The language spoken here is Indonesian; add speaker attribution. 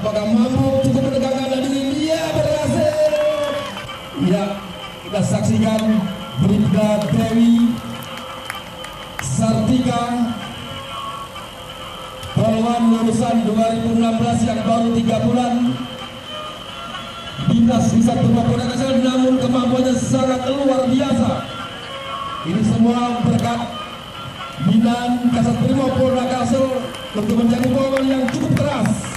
Speaker 1: Apakah mampu cukup menegakkan diri? Dia berhasil. Ya, kita saksikan Bribda Dewi Sartika, pelawan lulusan 2016 yang baru 3 bulan. Bintas bisa berpapua nasional, namun kemampuannya sangat luar biasa. Ini semua berkat binaan Kasat Brimob Polda Kalsel untuk menjadi pelawan yang cukup keras.